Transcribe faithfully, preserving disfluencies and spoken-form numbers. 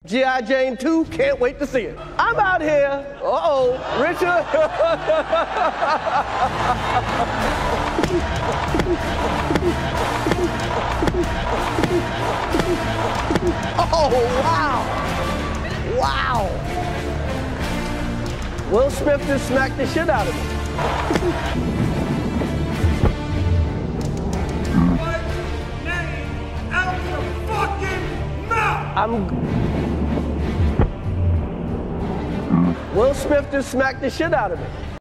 G I. Jane two, can't wait to see it. I'm out here. Uh-oh, Richard. Oh, wow. Wow. Will Smith just smacked the shit out of me. What name out your fucking mouth? I'm... Will Smith just smacked the shit out of me.